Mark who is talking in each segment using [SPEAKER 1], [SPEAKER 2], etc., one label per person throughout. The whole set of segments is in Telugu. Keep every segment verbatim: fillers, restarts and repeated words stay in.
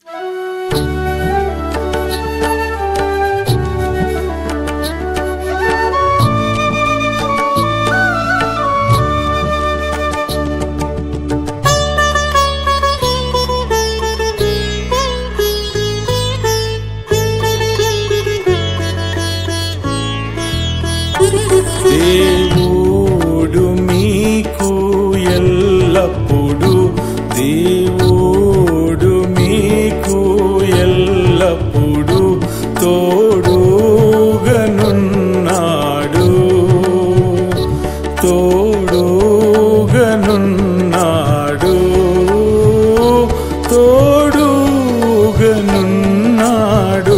[SPEAKER 1] దేవుడు మీకు ఎల్లప్పుడు దేవుడు మీకు ఎల్లప్పుడు తోడుగనున్నాడు తోడుగనున్నాడు తోడుగనున్నాడు.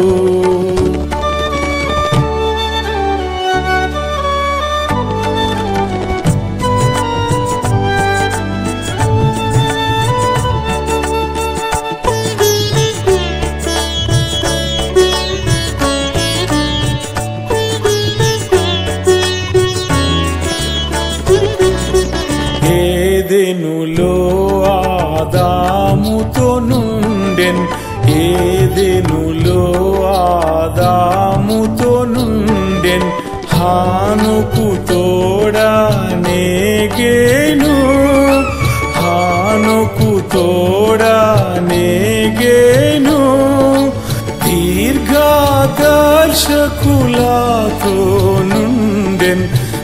[SPEAKER 1] ఏదెనులో ఆదాముతో నుండెన్ ఏదెనులో ఆదాముతో నుండెన్ హానుకు తోడా నేగేను హానుకు తోడా నేగేను దీర్ఘదర్శకులతో నుండెన్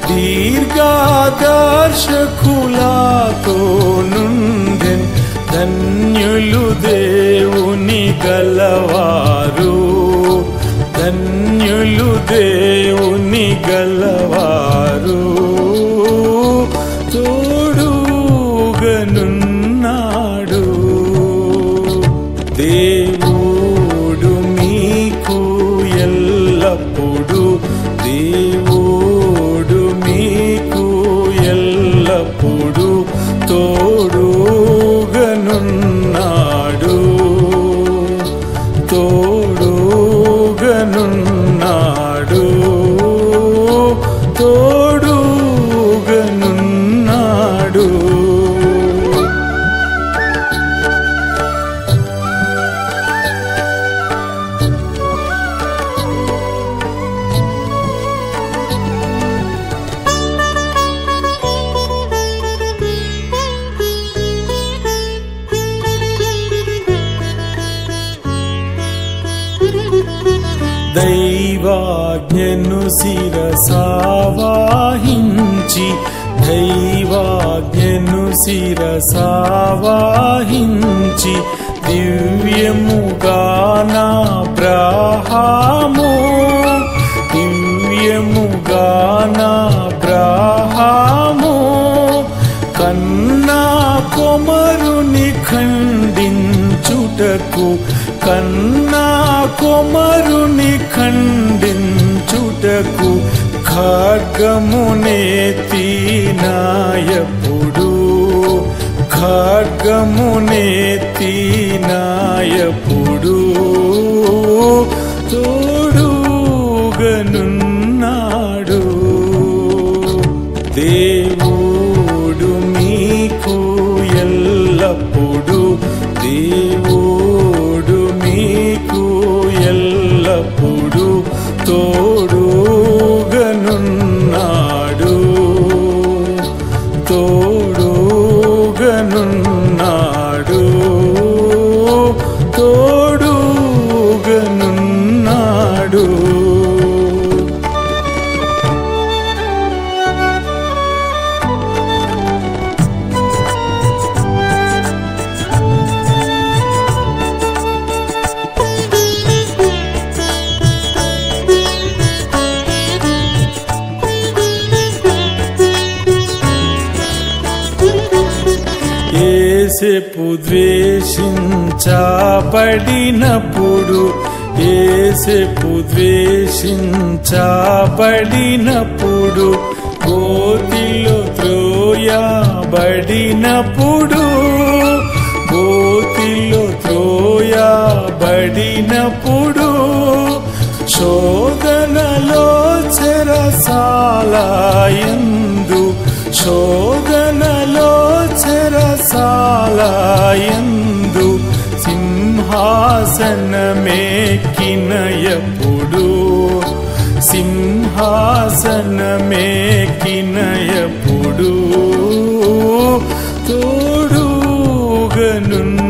[SPEAKER 1] దీర్ఘదర్శకులతో నుండెన్ ధన్యులు దేవుని గలవారు ధన్యులు దేవుని గలవారు తోడుగనున్నాడు. దేవుడు మీకు ఎల్లప్పుడు దేవుడు మీకు ఎల్లప్పుడు తోడుగనున్నాడు తోడుగనున్నాడు తోడుగనున్నాడు. దైవాజ్ఞను శిరసావాహించి దైవాజ్ఞను శిరసావాహించి దివ్యముగా నాబ్రాహాము దివ్యముగా నాబ్రాహాము కన్నా కొమరుని ఖండించుటకు కన్నా కొమరుని ఖండించుటకు ఖడ్గమునెత్తినాయప్పుడు ఖడ్గమునెత్తినాయప్పుడు తోడుగనున్నాడు. దేవుడు మీకు ఎల్లప్పుడు దేవుడు మీకు ఎల్లప్పుడు తోడుగనున్నాడు తోడుగనున్నాడు తోడుగనున్నాడు. యేసేపు ద్వేషించబడినప్పుడు యేసేపు ద్వేషించబడినప్పుడు గోతిలో త్రోయబడినప్పుడు గోతిలో త్రోయబడినప్పుడు శోధనలో చెరసాలయందు శోధనలో చెరసాలయందు సింహ సింహాసనమేకినయపుడు సింహాసనమేకినయపుడు తోడుగనున్న